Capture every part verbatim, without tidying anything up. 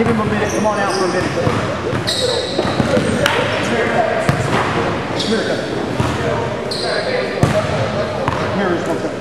Give him a minute. Come on out for a minute. Here is one thing.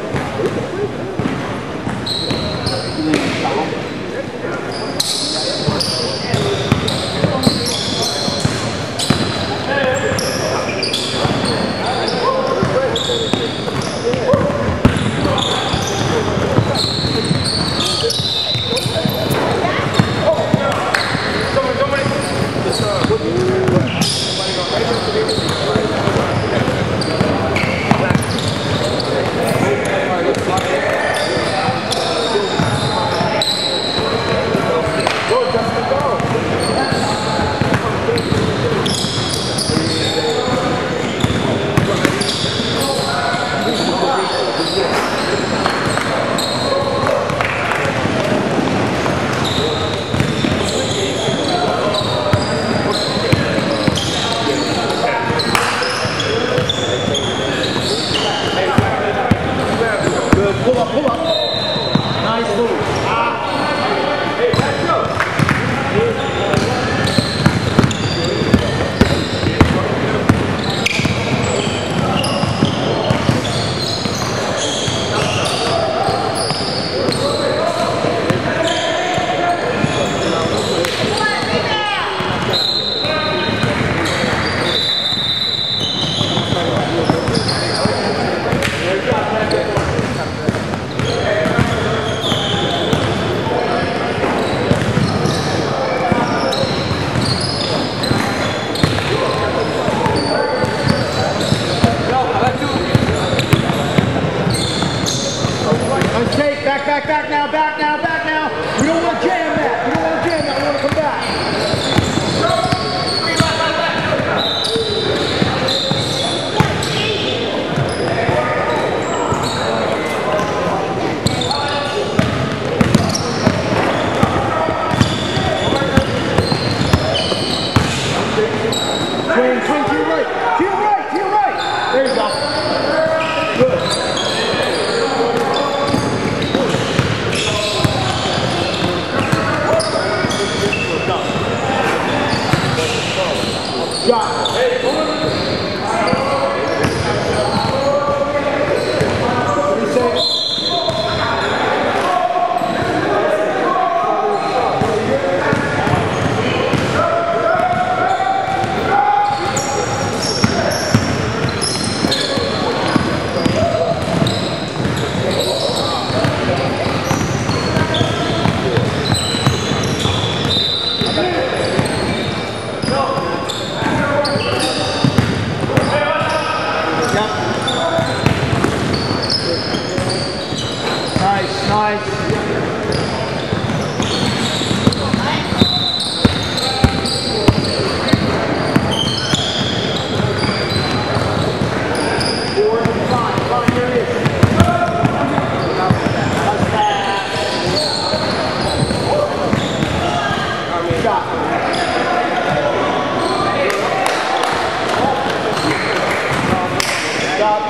Back, back, back now, back now, back now. We don't want to jam that. We don't want to jam that. We want to come back. Swing, swing to your right. To your right, to your right. There you go. Good. Shot. Nice. Four, five, five, here it is. Shot. Stop.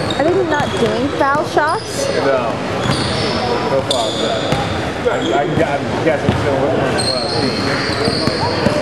Are they not doing foul shots? No. No foul shots. I, I, I'm guessing still with the uh, team.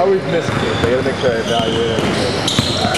always miss kids. I gotta make sure I evaluate everything.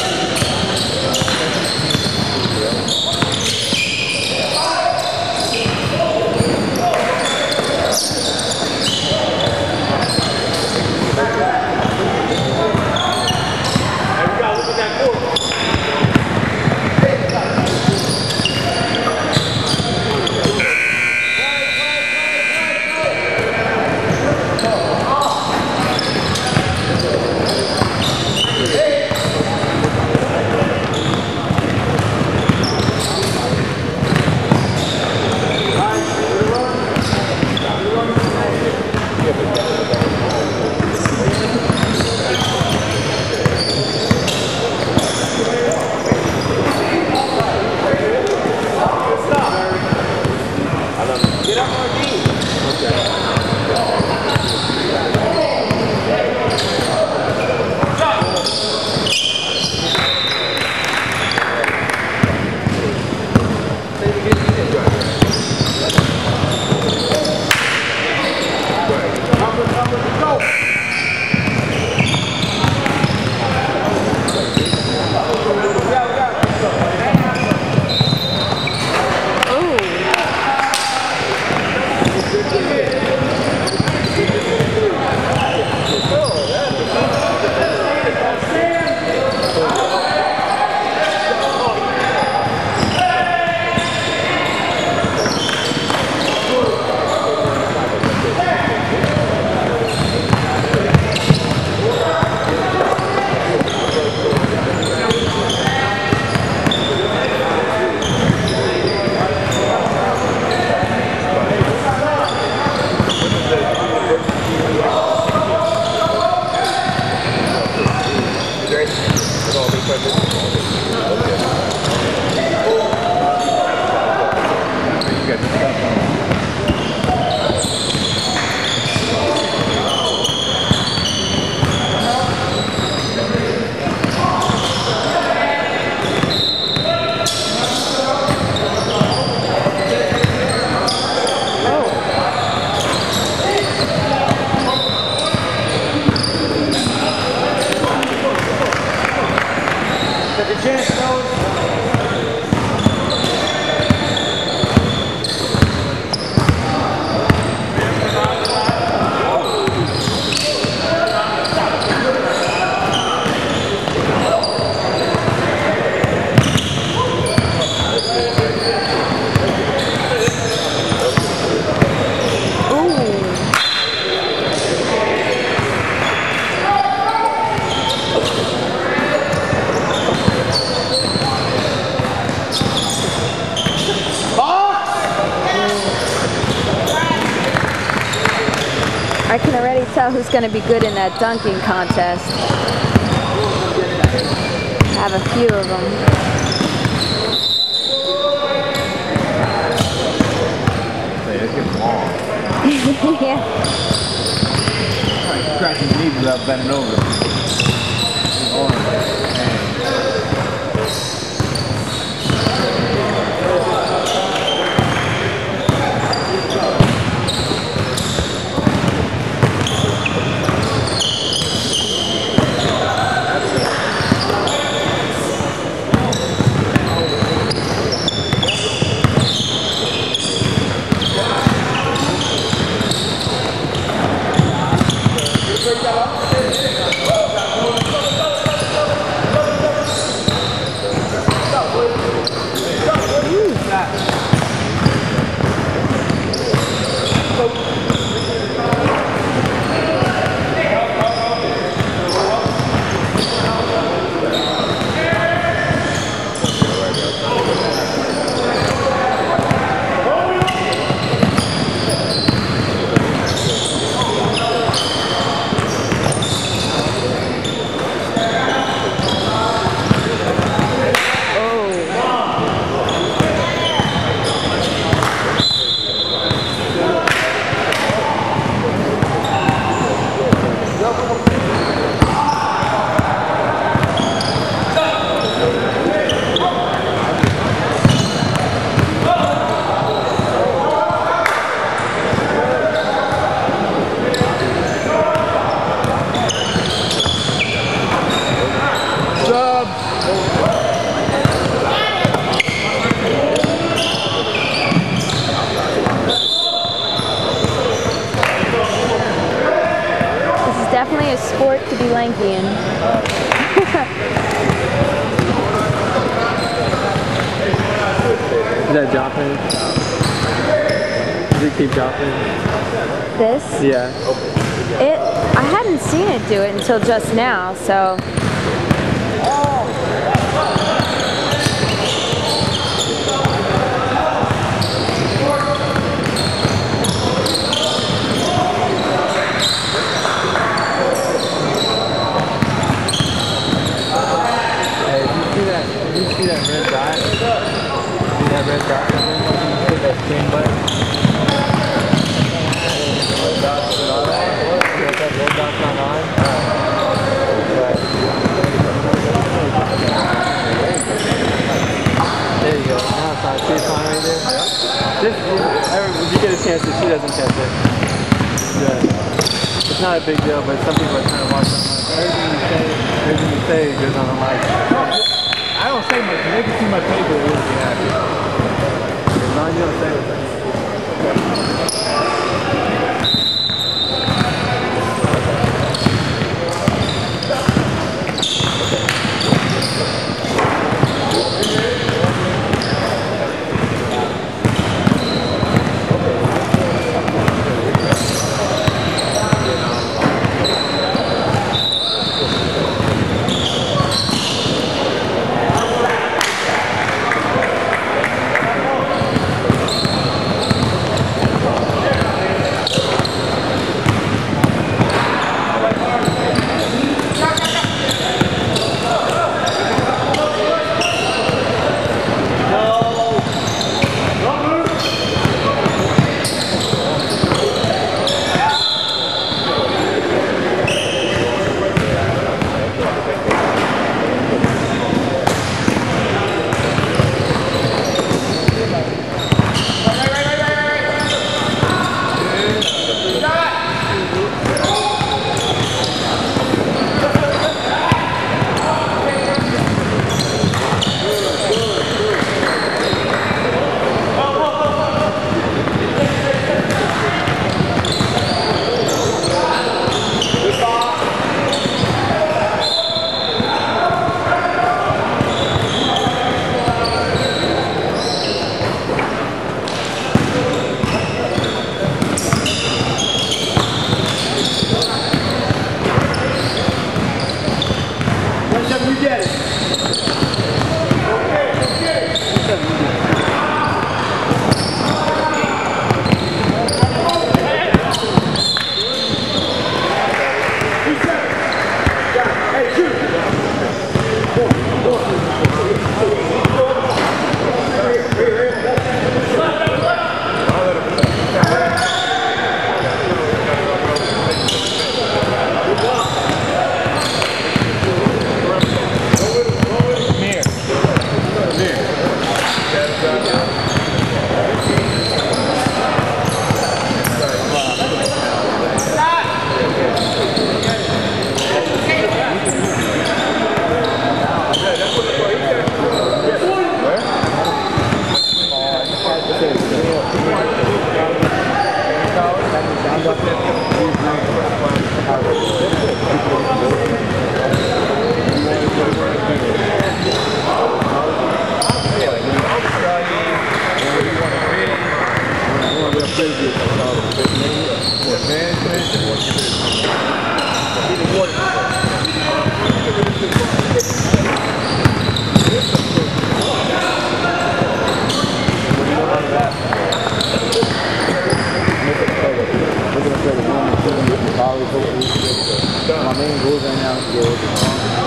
I can already tell who's going to be good in that dunking contest. I have a few of them. It's getting long. Yeah. Like scratching your knees without bending over. Take that up. This is definitely a sport to be lanky in. Is that dropping? Does it keep dropping? This? Yeah. It, I hadn't seen it do it until just now, so. Hey, did you see that? Did you see that red dot? See that red dot? Did you hit that stream button? Red dot's not on? Yeah, that red dot's not on? Right. There you go. Now it's on. See it's on right there? Just, if you get a chance, if she doesn't catch it. Yeah. It's not a big deal, but some people are trying to watch it. Everything you say, everything you say goes on the mic. I don't say much. They can see my paper. They'll be happy. As long as you don't say anything. My main goal right now is to go to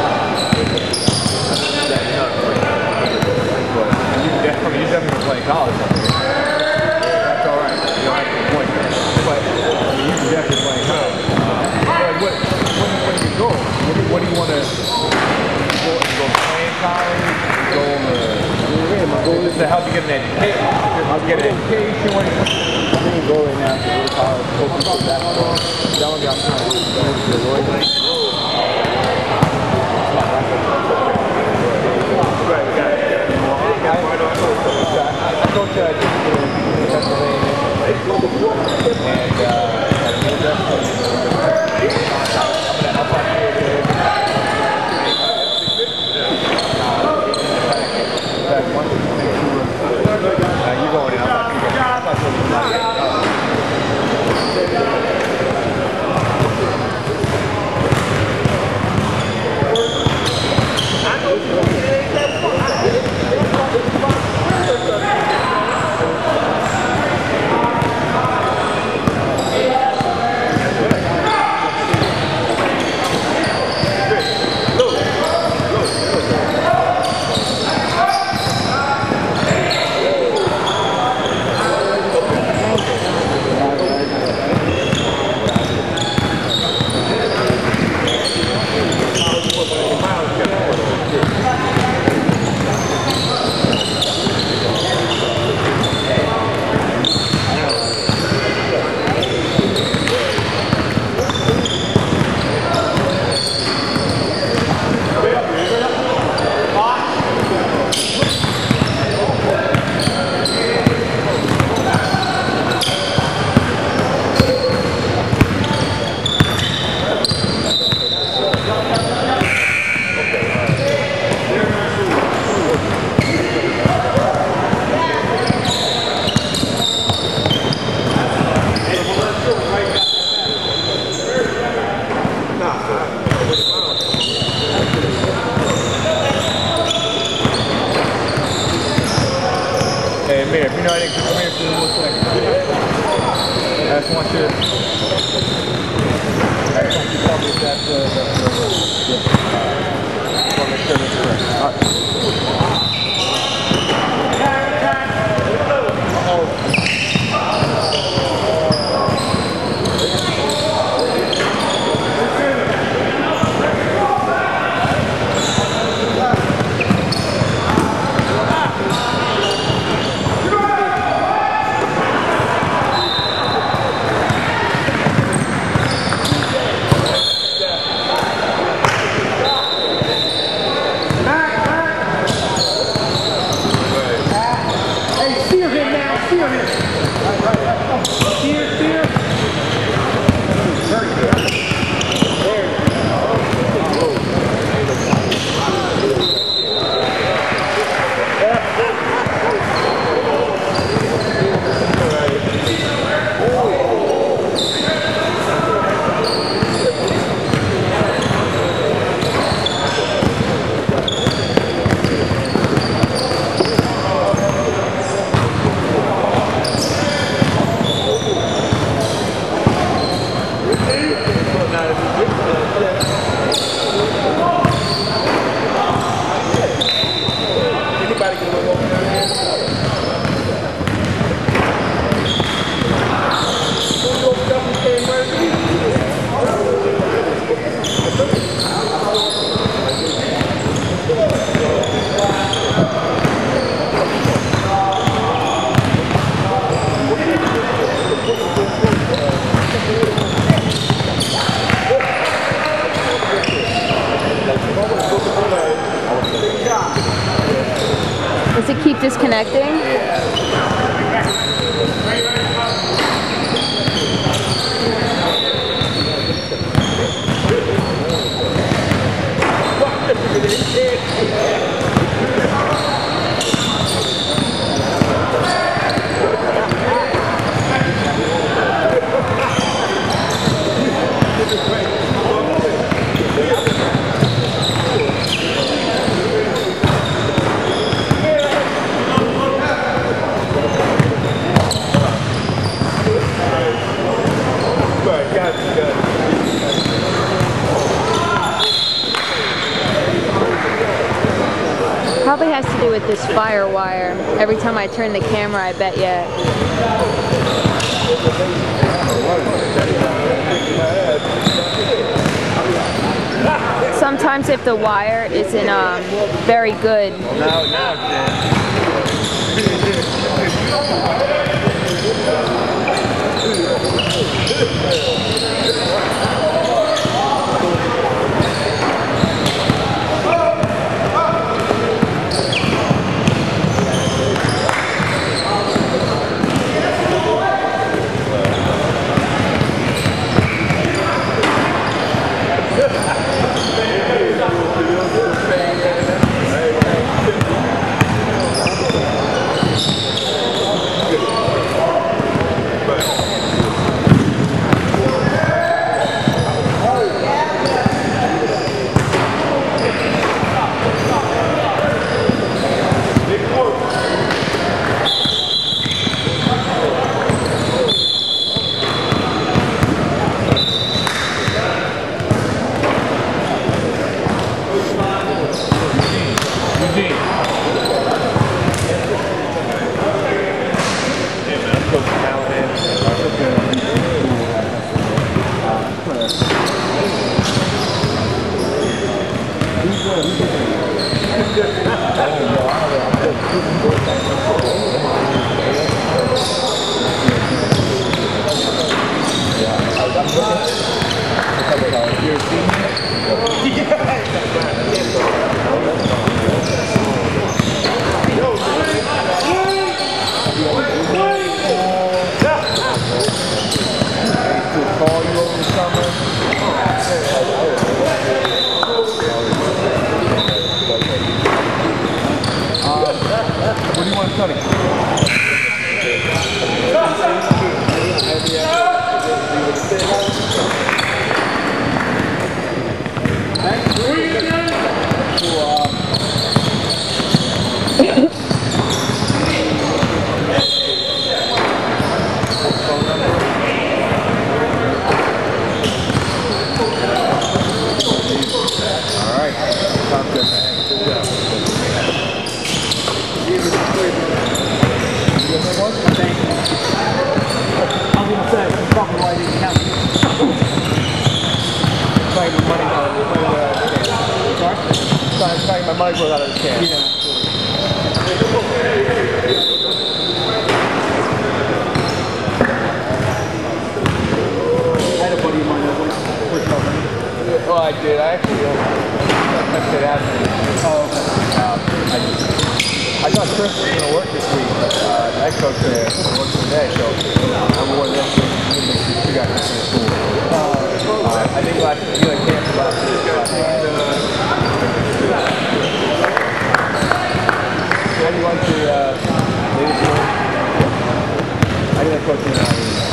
You definitely, you definitely play college. That's all right. You don't have to point. But I mean, you can definitely play college. Like what, when, when you go, what, do- what do you want to go, go play in college? Go on the, yeah, my goal just to help you get an education. Help you get an education. What do you, my main goal right now is to go to college, focus on basketball. That one I'm trying to go to the Lloyd. here. If you know anything, come here for a little second. I just want you to... I just want you to tell me if that's the... That's the yeah. Alright. I want to make sure that's correct. Alright. Does it keep disconnecting? Probably has to do with this fire wire. Every time I turn the camera, I bet you. Sometimes if the wire isn't um, very good. Now, now Thank you. I was gonna say, it's probably why I didn't count you. Trying my money out of the can. Sorry? Trying my money goes out of the can. Yeah. I had a buddy of mine that went pushed up. Well, I did. I actually uh, texted after. Oh, okay. Um, I just, I thought Chris was going to work this week, but uh, the ex coach there works today, so I'm more than two guys in the school. Uh, I think last year, you like camped last week. How do you like the uh, latest one? How do you like coaching now?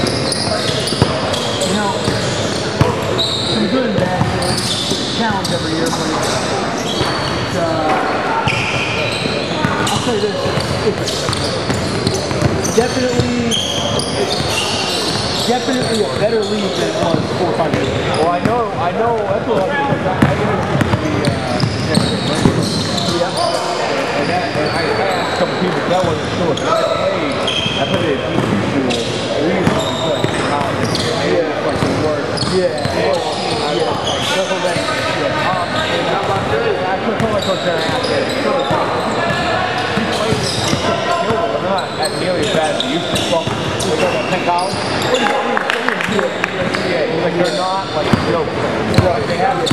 You know, some good and bad. It's a challenge every year for you. It's, uh, I'll say this, it's definitely, definitely a better league than it was four or five years ago. Well, I know, I know, that's what I mean. I think it's going to be, uh, yeah. And, that, and I, I asked a couple people, that wasn't sure. I played, I played at D C school, we used to play college, yeah, like the word. Yeah. Yeah. Circle that. Yeah. Um, and how about this? I told my coach there and asked him, he played it, he took the skill, but not at nearly as bad as he used to. Well, we got that Penn College. What do you mean? Yeah, he's like, they're not like a joke. Like, they have it.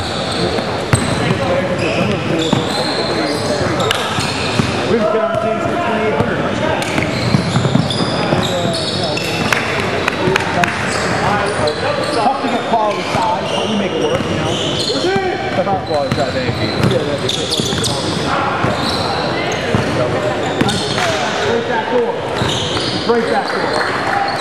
We've been on the team since twenty-eight hundred. Tough to get quality size, but we make it work, you know. Tough to quality size, thank you. Straight back door. Straight back door.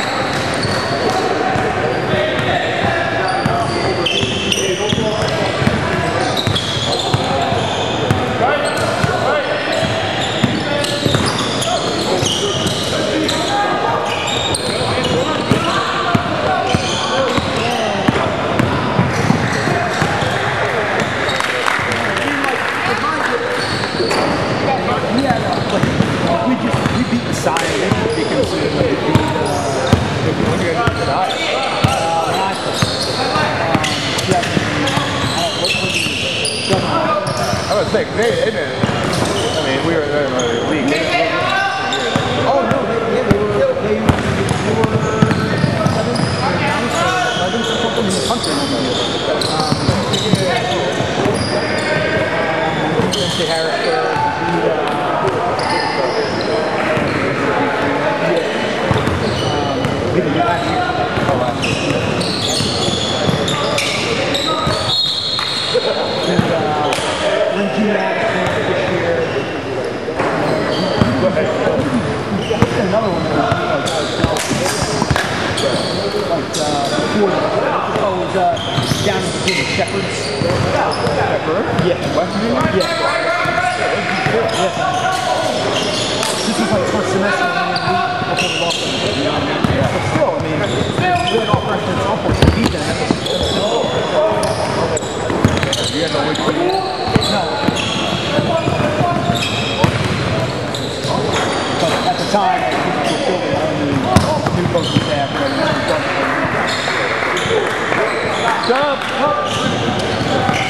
I was like, they, they didn't. I mean, we were in the league. They, they, Oh no, they, yeah, they were, they, they were seventh, ninth, eleventh or something in the country. Um, to Harrisburg, we did last year. oh, last year. And uh, Lindsay Madison this year. Go ahead. Another one that was like, uh, before the, oh, it was uh, down in Virginia, Shepherds. Shepherd? Yeah. West Virginia? Yeah. Yeah. This was like first semester and then we before we lost them. But still, I mean, we had all freshmen sophomores to beat them. You had no week for you? No. But at the time, we were still the only new coaching staff. Jump!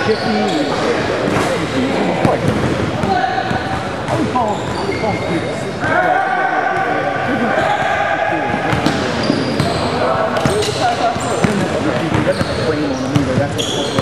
chippy. I would call him, call him cute. He doesn't have a frame on him either. That's